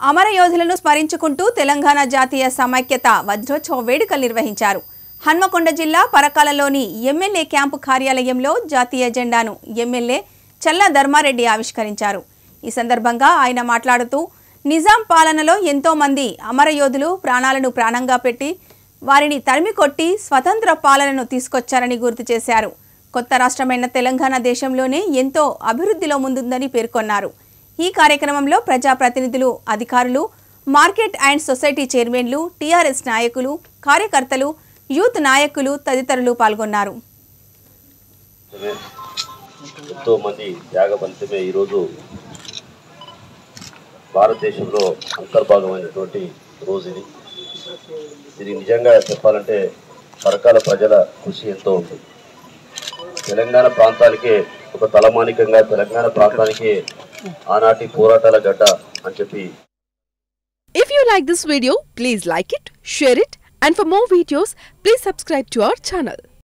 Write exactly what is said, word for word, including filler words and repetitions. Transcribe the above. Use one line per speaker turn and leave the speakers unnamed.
అమరయోధులను స్మరించుకుంటూ తెలంగాణ జాతీయ సమైక్యత వజ్రోత్సవ వేడుకలు నిర్వహించారు. హన్మకొండ జిల్లా పరకాలలోని ఎమ్మెల్యే క్యాంపు కార్యాలయంలో జాతీయ జెండాను ఎమ్మెల్యే చల్లా ధర్మారెడ్డి ఆవిష్కరించారు. ఈ సందర్భంగా ఆయన మాట్లాడుతూ నిజాం పాలనలో ఎంతో మంది అమరయోధులు ప్రాణాలను ప్రాణంగా పెట్టి వారిని తరిమికొట్టి స్వతంత్ర పాలనను తీసుకొచ్చారని గుర్తు చేశారు. కొత్త రాష్ట్రమైన తెలంగాణ దేశంలోనే ఎంతో అభివృద్ధిలో ముందుందని పేర్కొన్నారు. ఈ కార్యక్రమంలో ప్రజాప్రతినిధులు, అధికారులు, మార్కెట్ అండ్ సొసైటీ చైర్మన్లు, టీఆర్ఎస్ నాయకులు, కార్యకర్తలు, యూత్ నాయకులు తదితరులు పాల్గొన్నారు.
ఎంతో మంది త్యాగఫలితమే ఈరోజు భారతదేశంలో అంతర్భాగమైనటువంటి రోజు ఇది. ఇది నిజంగా చెప్పాలంటే పరకాల ప్రజల కృషి ఎంతో ఉంది. తెలంగాణ ప్రాంతానికే ఒక తలమానికంగా తెలంగాణ ప్రాంతానికే ఆనాటి పోరాటాల గడ్డ అని చెప్పి.
If you like this video, please like it, share it, and for more videos, please subscribe to our channel.